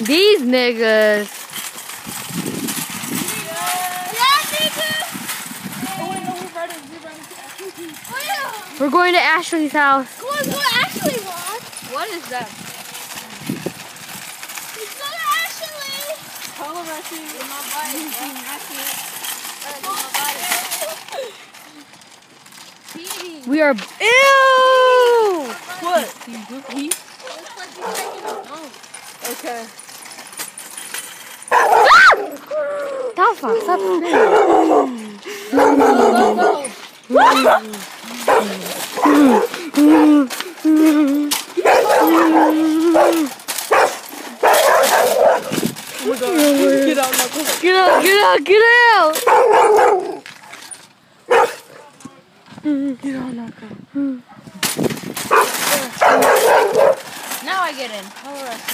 These niggas. We're going to Ashley's house. Come on, go to Ashley, Mom. What is that? Let's go to Ashley. Call her Ashley. In my body. We are. Ew! What? Okay. Stop! Stop! Stop! Oh my God. Get out, Knuckles. Get out, get out, get out! Get out, Knuckles. Now I get in. I'll arrest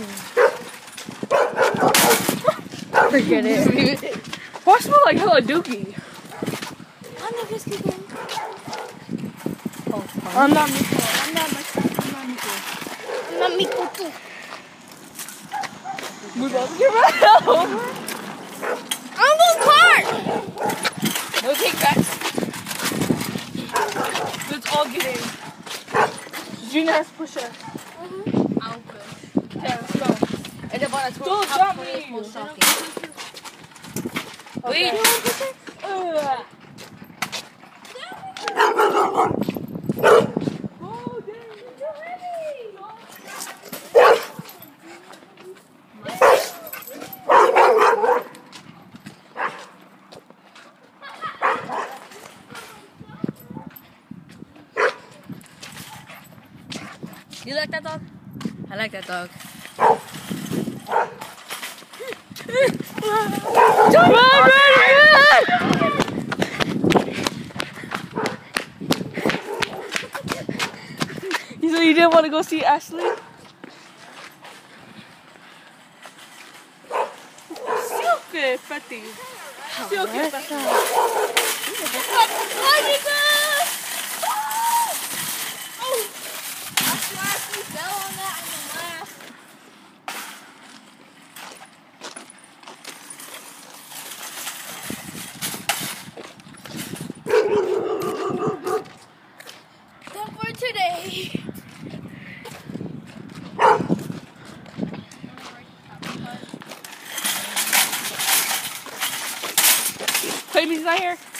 you. Forget it. Why smell like hella dookie? I'm not just kidding. I'm not Miko. I'm not Miko too. We're about to get right over. I'm going cart. No take backs. Let's all get in. Gina has to push us. I'll push. Okay, let's go. And the bottom Don't drop me. most shocking. Wait. You like that dog? I like that dog. So you didn't want to go see Ashley? Silke, Fatty. Silke, Fatty. Today. Baby's not here.